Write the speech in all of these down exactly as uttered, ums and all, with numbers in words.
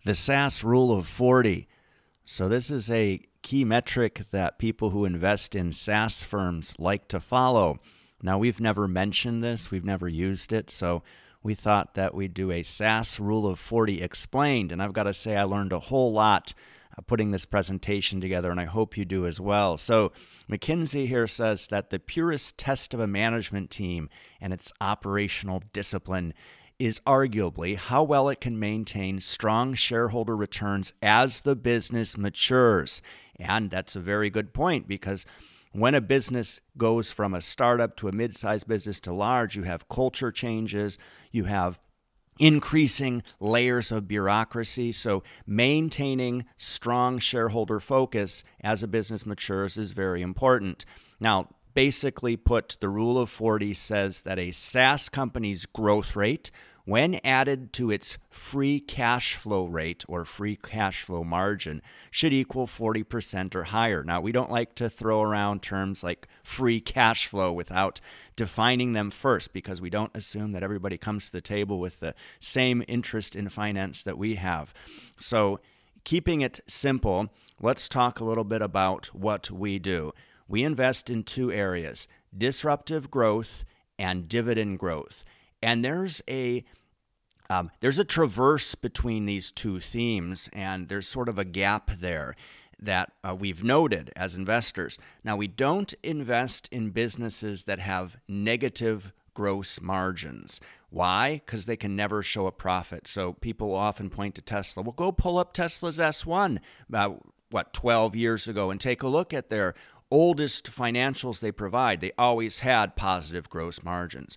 The SaaS Rule of forty. So this is a key metric that people who invest in SaaS firms like to follow. Now, we've never mentioned this. We've never used it. So we thought that we'd do a SaaS Rule of forty explained. And I've got to say, I learned a whole lot uh, putting this presentation together, and I hope you do as well. So McKinsey here says that the purest test of a management team and its operational discipline is arguably how well it can maintain strong shareholder returns as the business matures. And that's a very good point, because when a business goes from a startup to a mid-sized business to large, you have culture changes, you have increasing layers of bureaucracy. So maintaining strong shareholder focus as a business matures is very important. Now, basically put, the Rule of forty says that a SaaS company's growth rate, when added to its free cash flow rate or free cash flow margin, should equal forty percent or higher. Now, we don't like to throw around terms like free cash flow without defining them first, because we don't assume that everybody comes to the table with the same interest in finance that we have. So, keeping it simple, let's talk a little bit about what we do. We invest in two areas: disruptive growth and dividend growth. And there's a um, there's a traverse between these two themes, and there's sort of a gap there that uh, we've noted as investors. Now, we don't invest in businesses that have negative gross margins. Why? Because they can never show a profit. So people often point to Tesla. Well, go pull up Tesla's S one about, what, twelve years ago and take a look at their oldest financials they provide. They always had positive gross margins.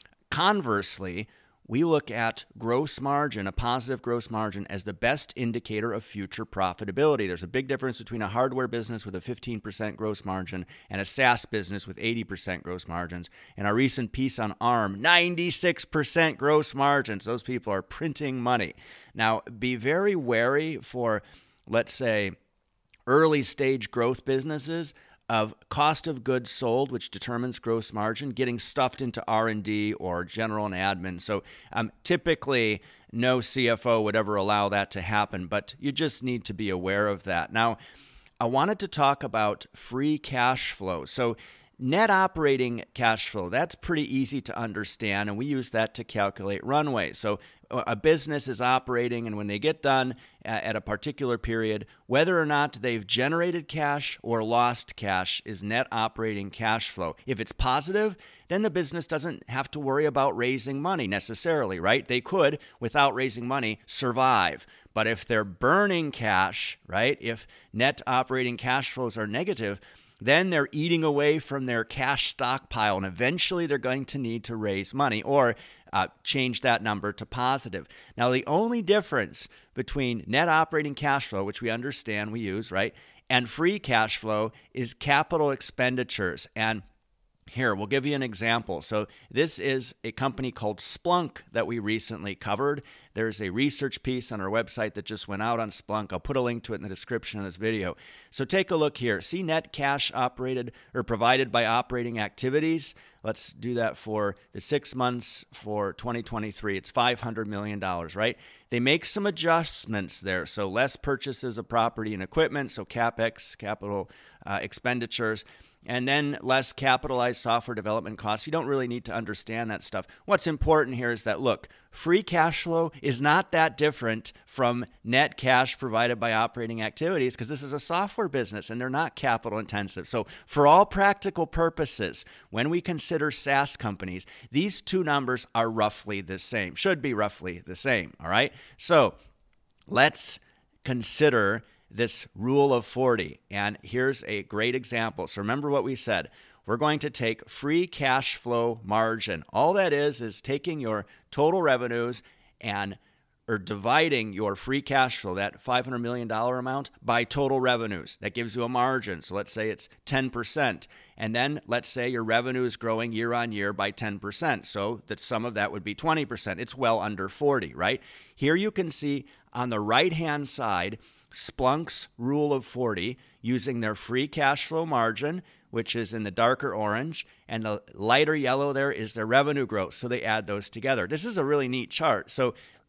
Conversely, we look at gross margin, a positive gross margin, as the best indicator of future profitability. There's a big difference between a hardware business with a fifteen percent gross margin and a SaaS business with eighty percent gross margins. In our recent piece on ARM, ninety-six percent gross margins. Those people are printing money. Now, be very wary for, let's say, early stage growth businesses of cost of goods sold, which determines gross margin, getting stuffed into R and D or general and admin. So um, typically, no C F O would ever allow that to happen, but you just need to be aware of that. Now, I wanted to talk about free cash flow. So net operating cash flow, that's pretty easy to understand, and we use that to calculate runway. So a business is operating, and when they get done at a particular period, whether or not they've generated cash or lost cash is net operating cash flow. If it's positive, then the business doesn't have to worry about raising money necessarily, right? They could, without raising money, survive. But if they're burning cash, right, if net operating cash flows are negative, then they're eating away from their cash stockpile, and eventually they're going to need to raise money or uh, change that number to positive. Now, the only difference between net operating cash flow, which we understand we use, right, and free cash flow is capital expenditures. And here, we'll give you an example. So this is a company called Splunk that we recently covered. There's a research piece on our website that just went out on Splunk. I'll put a link to it in the description of this video. So take a look here. See net cash operated or provided by operating activities. Let's do that for the six months for twenty twenty-three. It's five hundred million dollars, right? They make some adjustments there. So less purchases of property and equipment, so CapEx, capital uh, expenditures, and then less capitalized software development costs. You don't really need to understand that stuff. What's important here is that, look, free cash flow is not that different from net cash provided by operating activities, because this is a software business and they're not capital intensive. So for all practical purposes, when we consider SaaS companies, these two numbers are roughly the same, should be roughly the same, all right? So let's consider this rule of forty. And here's a great example. So remember what we said. We're going to take free cash flow margin. All that is is taking your total revenues and or dividing your free cash flow, that five hundred million dollars amount, by total revenues. That gives you a margin. So let's say it's ten percent. And then let's say your revenue is growing year on year by ten percent. So that some of that would be twenty percent. It's well under forty, right? Here you can see on the right-hand side, Splunk's rule of forty, using their free cash flow margin, which is in the darker orange, and the lighter yellow there is their revenue growth. So they add those together. This is a really neat chart. So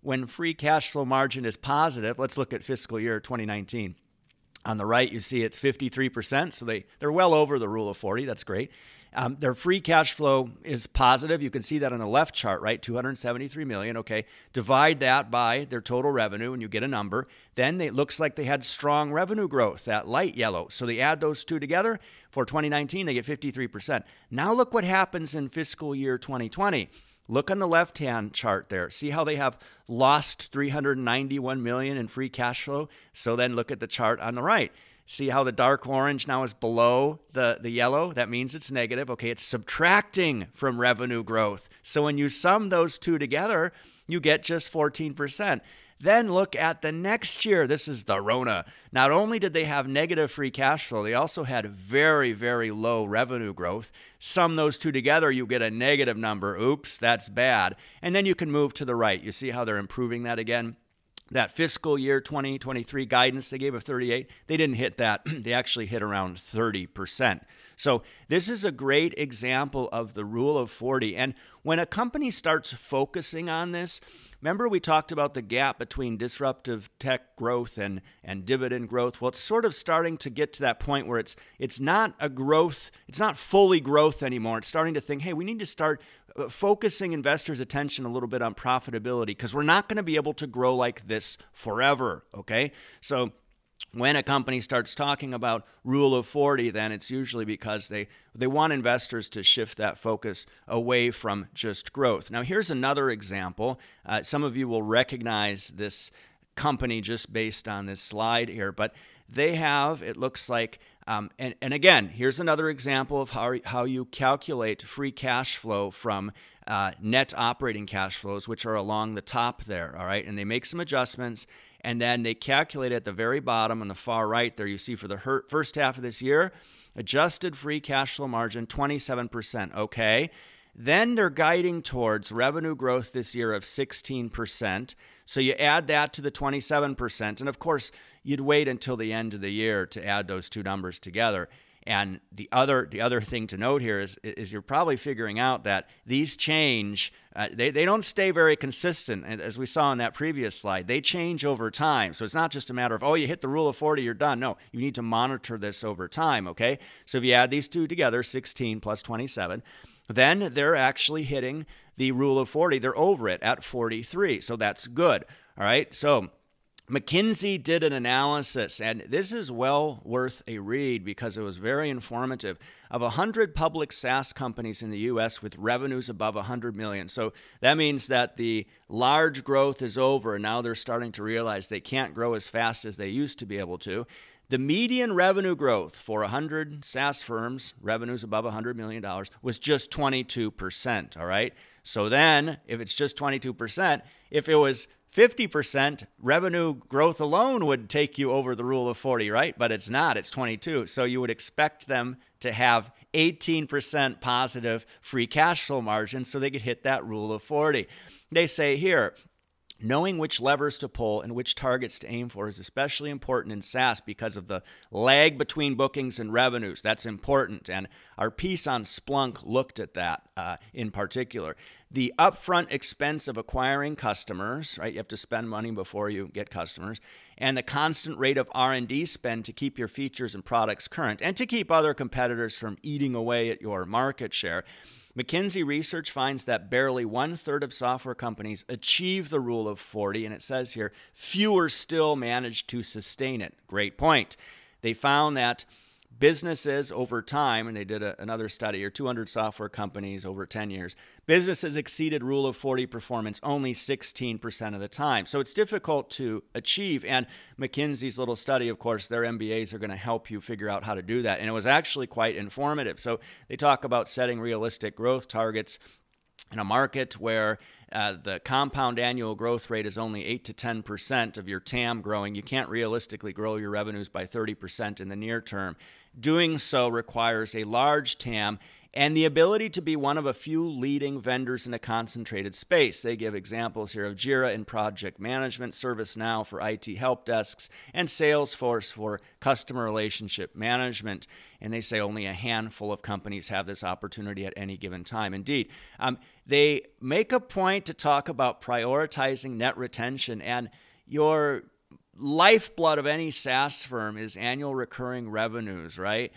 when free cash flow margin is positive, let's look at fiscal year twenty nineteen. On the right, you see it's fifty-three percent, so they, they're well over the rule of forty. That's great. Um, their free cash flow is positive. You can see that on the left chart, right? two hundred seventy-three million dollars. Okay, divide that by their total revenue and you get a number. Then it looks like they had strong revenue growth, that light yellow. So they add those two together. For twenty nineteen, they get fifty-three percent. Now look what happens in fiscal year twenty twenty. Look on the left-hand chart there. See how they have lost three hundred ninety-one million dollars in free cash flow? So then look at the chart on the right. See how the dark orange now is below the, the yellow? That means it's negative. Okay, it's subtracting from revenue growth. So when you sum those two together, you get just fourteen percent. Then look at the next year. This is the Rona. Not only did they have negative free cash flow, they also had very, very low revenue growth. Sum those two together, you get a negative number. Oops, that's bad. And then you can move to the right. You see how they're improving that again? That fiscal year twenty twenty-three guidance they gave of thirty-eight, they didn't hit that. They actually hit around thirty percent. So this is a great example of the rule of forty. And when a company starts focusing on this, remember we talked about the gap between disruptive tech growth and, and dividend growth? Well, it's sort of starting to get to that point where it's it's not a growth, it's not fully growth anymore. It's starting to think, hey, we need to start focusing investors' attention a little bit on profitability because we're not going to be able to grow like this forever, okay? So when a company starts talking about rule of forty, then it's usually because they, they want investors to shift that focus away from just growth. Now, here's another example. Uh, some of you will recognize this company just based on this slide here, but they have, it looks like, um, and, and again, here's another example of how, how you calculate free cash flow from uh, net operating cash flows, which are along the top there, all right? And they make some adjustments, and then they calculate at the very bottom on the far right there, you see for the first half of this year, adjusted free cash flow margin, twenty-seven percent, okay? Then they're guiding towards revenue growth this year of sixteen percent. So you add that to the twenty-seven percent. And of course, you'd wait until the end of the year to add those two numbers together. And the other the other thing to note here is, is you're probably figuring out that these change, uh, they, they don't stay very consistent. And as we saw in that previous slide, they change over time. So it's not just a matter of, oh, you hit the rule of forty, you're done. No, you need to monitor this over time, okay? So if you add these two together, sixteen plus twenty-seven, then they're actually hitting the rule of forty. They're over it at forty-three. So that's good. All right. So McKinsey did an analysis, and this is well worth a read because it was very informative, of one hundred public SaaS companies in the U S with revenues above one hundred million dollars. So that means that the large growth is over, and now they're starting to realize they can't grow as fast as they used to be able to. The median revenue growth for one hundred SaaS firms, revenues above one hundred million dollars, was just twenty-two percent, all right? So then, if it's just twenty-two percent, if it was fifty percent, revenue growth alone would take you over the rule of forty, right? But it's not, it's twenty-two. So you would expect them to have eighteen percent positive free cash flow margin so they could hit that rule of forty. They say here, knowing which levers to pull and which targets to aim for is especially important in SaaS because of the lag between bookings and revenues. That's important. And our piece on Splunk looked at that uh, in particular. The upfront expense of acquiring customers, right? You have to spend money before you get customers. And the constant rate of R and D spend to keep your features and products current and to keep other competitors from eating away at your market share. McKinsey research finds that barely one-third of software companies achieve the rule of forty, and it says here, fewer still manage to sustain it. Great point. They found that businesses over time, and they did a, another study here, two hundred software companies over ten years, businesses exceeded rule of forty performance only sixteen percent of the time. So it's difficult to achieve. And McKinsey's little study, of course, their M B As are going to help you figure out how to do that. And it was actually quite informative. So they talk about setting realistic growth targets in a market where uh, the compound annual growth rate is only eight to ten percent of your T A M growing. You can't realistically grow your revenues by thirty percent in the near term. Doing so requires a large T A M and the ability to be one of a few leading vendors in a concentrated space. They give examples here of Jira in project management, ServiceNow for I T help desks, and Salesforce for customer relationship management. And they say only a handful of companies have this opportunity at any given time. Indeed, um, they make a point to talk about prioritizing net retention, and your lifeblood of any SaaS firm is annual recurring revenues, right?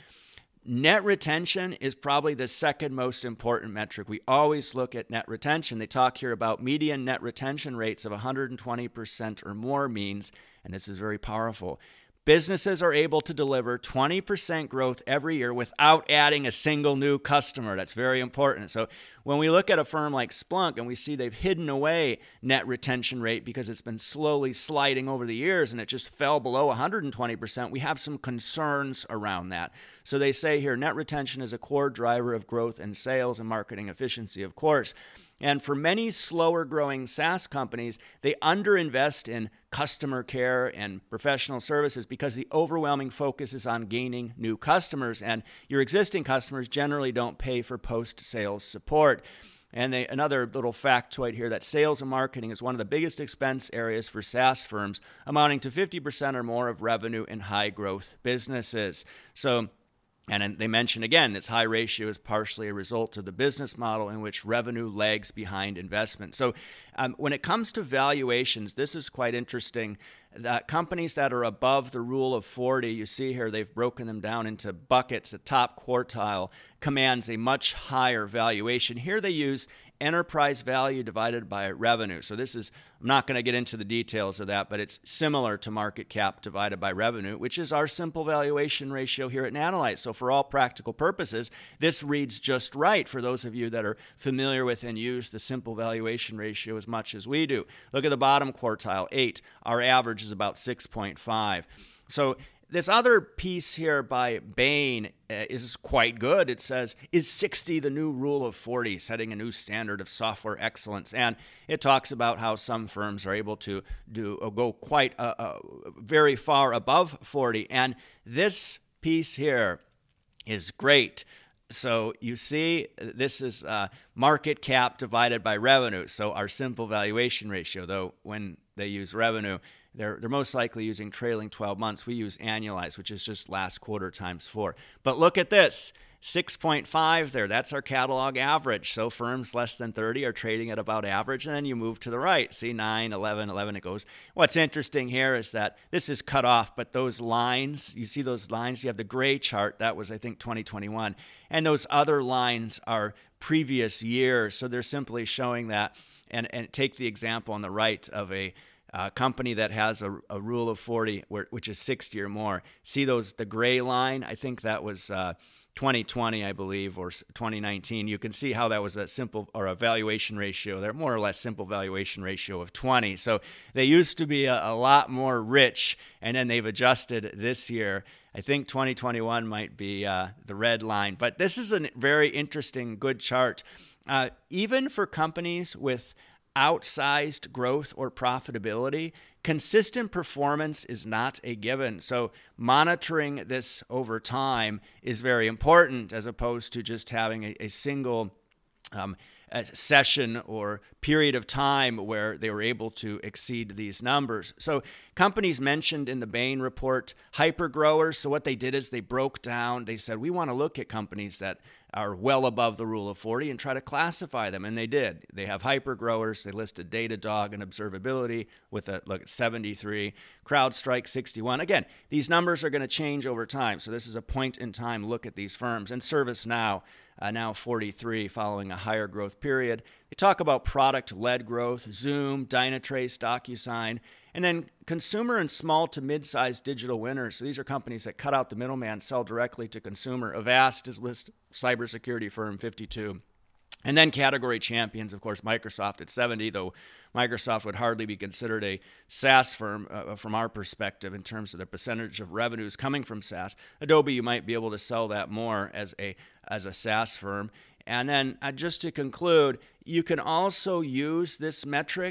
Net retention is probably the second most important metric. We always look at net retention. They talk here about median net retention rates of one hundred twenty percent or more means, and this is very powerful, businesses are able to deliver twenty percent growth every year without adding a single new customer. That's very important. So when we look at a firm like Splunk and we see they've hidden away net retention rate because it's been slowly sliding over the years and it just fell below one hundred twenty percent, we have some concerns around that. So they say here, net retention is a core driver of growth and sales and marketing efficiency, of course. And for many slower growing SaaS companies, they underinvest in customer care and professional services because the overwhelming focus is on gaining new customers, and your existing customers generally don't pay for post-sales support. And they, another little factoid here, that sales and marketing is one of the biggest expense areas for SaaS firms, amounting to fifty percent or more of revenue in high growth businesses. So And they mention again, this high ratio is partially a result of the business model in which revenue lags behind investment. So um, when it comes to valuations, this is quite interesting. That companies that are above the rule of forty, you see here, they've broken them down into buckets. The top quartile commands a much higher valuation. Here they use enterprise value divided by revenue. So this is, I'm not going to get into the details of that, but it's similar to market cap divided by revenue, which is our simple valuation ratio here at Nanalyze. So for all practical purposes, this reads just right for those of you that are familiar with and use the simple valuation ratio as much as we do. Look at the bottom quartile, eight. Our average is about six point five. So this other piece here by Bain uh, is quite good. It says, is sixty the new rule of forty, setting a new standard of software excellence? And it talks about how some firms are able to do uh, go quite uh, uh, very far above forty. And this piece here is great. So you see, this is uh, market cap divided by revenue. So our simple valuation ratio, though, when they use revenue, They're, they're most likely using trailing twelve months. We use annualized, which is just last quarter times four. But look at this, six point five there. That's our catalog average. So firms less than thirty are trading at about average. And then you move to the right. See, nine, eleven, eleven, it goes. What's interesting here is that this is cut off, but those lines, you see those lines? You have the gray chart. That was, I think, twenty twenty-one. And those other lines are previous years. So they're simply showing that. And, and take the example on the right of a Uh, company that has a, a rule of forty, where, which is sixty or more. See those, the gray line? I think that was uh, twenty twenty, I believe, or twenty nineteen. You can see how that was a simple, or a valuation ratio. They're more or less simple valuation ratio of twenty. So they used to be a, a lot more rich, and then they've adjusted this year. I think twenty twenty-one might be uh, the red line. But this is a very interesting, good chart. Uh, even for companies with outsized growth or profitability, consistent performance is not a given. So monitoring this over time is very important, as opposed to just having a, a single um, a session or period of time where they were able to exceed these numbers. So companies mentioned in the Bain report, hyper growers. So what they did is they broke down, they said, we want to look at companies that are well above the rule of forty and try to classify them. And they did. They have hyper growers. They listed Datadog and observability with a look at seventy-three, CrowdStrike sixty-one. Again, these numbers are going to change over time. So this is a point in time look at these firms. And ServiceNow, uh, now forty-three following a higher growth period. They talk about product-led growth, Zoom, Dynatrace, DocuSign, and then consumer and small to mid-sized digital winners. So these are companies that cut out the middleman, sell directly to consumer. Avast is listed, cybersecurity firm, fifty-two. And then category champions, of course, Microsoft at seventy, though Microsoft would hardly be considered a SaaS firm uh, from our perspective in terms of their percentage of revenues coming from SaaS. Adobe, you might be able to sell that more as a, as a SaaS firm. And then uh, just to conclude, you can also use this metric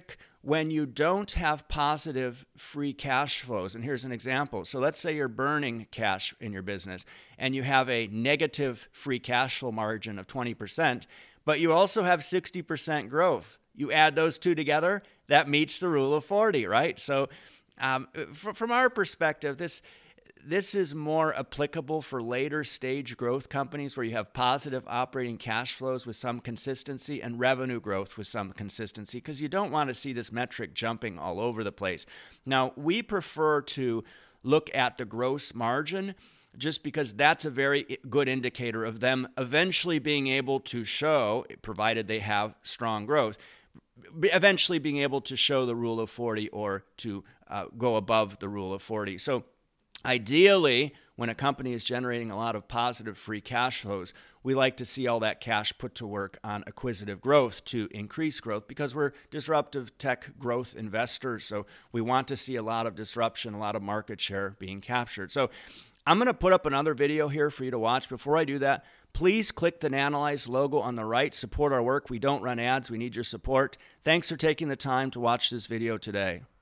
when you don't have positive free cash flows, and here's an example. So let's say you're burning cash in your business and you have a negative free cash flow margin of twenty percent, but you also have sixty percent growth. You add those two together, that meets the rule of forty, right? So um, from our perspective, this This is more applicable for later stage growth companies where you have positive operating cash flows with some consistency and revenue growth with some consistency, because you don't want to see this metric jumping all over the place. Now, we prefer to look at the gross margin just because that's a very good indicator of them eventually being able to show, provided they have strong growth, eventually being able to show the rule of forty or to uh, go above the rule of forty. So ideally, when a company is generating a lot of positive free cash flows, we like to see all that cash put to work on acquisitive growth to increase growth, because we're disruptive tech growth investors. So we want to see a lot of disruption, a lot of market share being captured. So I'm going to put up another video here for you to watch. Before I do that, please click the Nanalyze logo on the right. Support our work. We don't run ads. We need your support. Thanks for taking the time to watch this video today.